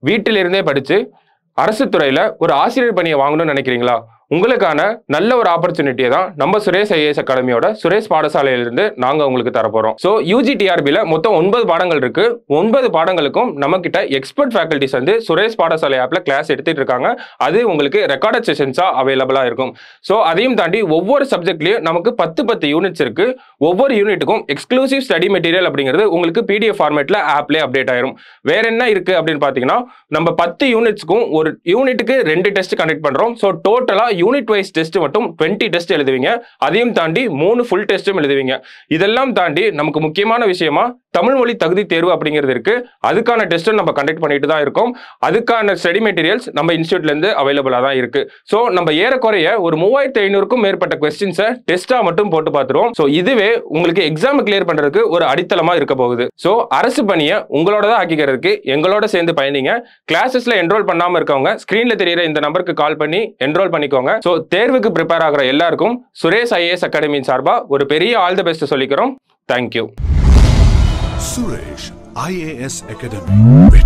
வீட்டிலிருந்தே படிச்சு அரசு துறையில ஒரு ஆசிரியர் பணியை வாங்கணும்னு நினைக்கிறீங்களா? உங்களுக்கான நல்ல ஒரு ஆப்பர்ச்சுனிட்டியை தான் நம்ம சுரேஷ் ஐஏஎஸ் அகாடமியோட சுரேஷ் பாடசாலையிலிருந்து நாங்க உங்களுக்கு தரப்போறோம். ஸோ யூஜி டிஆர்பியில் மொத்தம் 9 பாடங்கள் இருக்கு. 9 பாடங்களுக்கும் நம்ம கிட்ட எக்ஸ்பர்ட் ஃபேக்கல்டிஸ் வந்து சுரேஷ் பாடசாலை ஆப்ல கிளாஸ் எடுத்துட்டு இருக்காங்க. அது உங்களுக்கு ரெக்கார்டட் செஷன்ஸா அவைலபிளா இருக்கும். ஸோ அதையும் தாண்டி ஒவ்வொரு சப்ஜெக்ட்லயும் நமக்கு 10 யூனிட்ஸ் இருக்கு. ஒவ்வொரு யூனிட்டுக்கும் எக்ஸ்க்ளூசிவ் ஸ்டடி மெட்டீரியல் அப்படிங்கிறது உங்களுக்கு பிடிஎஃப் ஃபார்மேட்ல ஆப்லேயே அப்டேட் ஆயிரும். வேற என்ன இருக்கு அப்படின்னு பாத்தீங்கன்னா, நம்ம 10 யூனிட்ஸ்க்கும் ஒரு யூனிட்டுக்கு 2 டெஸ்ட் கண்டக்ட் பண்றோம். ஸோ டோட்டலா யூனிட் வைஸ் டெஸ்ட் மட்டும் 20 டெஸ்ட் எழுதுவீங்க. அதையும் தாண்டி 3 ஃபுல் டெஸ்ட்டும் எழுதுவீங்க. இதெல்லாம் தாண்டி நமக்கு முக்கியமான விஷயமா தமிழ் மொழி தகுதி தேர்வு அப்படிங்கிறது இருக்கு. அதுக்கான டெஸ்ட்டும் நம்ம கண்டக்ட் பண்ணிட்டு தான் இருக்கோம். அதுக்கான ஸ்டடி மெட்டீரியல்ஸ் நம்ம இன்ஸ்டியூட்ல இருந்து அவைலபிளா தான் இருக்கு. ஸோ நம்ம ஏறக்குறைய ஒரு 3500க்கும் மேற்பட்ட கொஸ்டின்ஸை டெஸ்டா மட்டும் போட்டு பார்த்துருவோம். ஸோ இதுவே உங்களுக்கு எக்ஸாம் கிளியர் பண்றதுக்கு ஒரு அடித்தளமா இருக்க போகுது. ஸோ அரசு பணியை உங்களோட தான் ஆக்கிக்கிறதுக்கு எங்களோட சேர்ந்து பயணிங்க. கிளாஸஸ்ல என்ரோல் பண்ணாம இருக்கவங்க ஸ்கிரீன்ல தெரியுற இந்த நம்பருக்கு கால் பண்ணி என்ரோல் பண்ணிக்கோங்க. ஸோ தேர்வுக்கு ப்ரிப்பேர் ஆகிற எல்லாருக்கும் சுரேஷ் ஐஏஎஸ் அகாடமியின் சார்பா ஒரு பெரிய ஆல் தி பெஸ்ட் சொல்லிக்கிறோம். தேங்க்யூ. Suresh IAS Academy.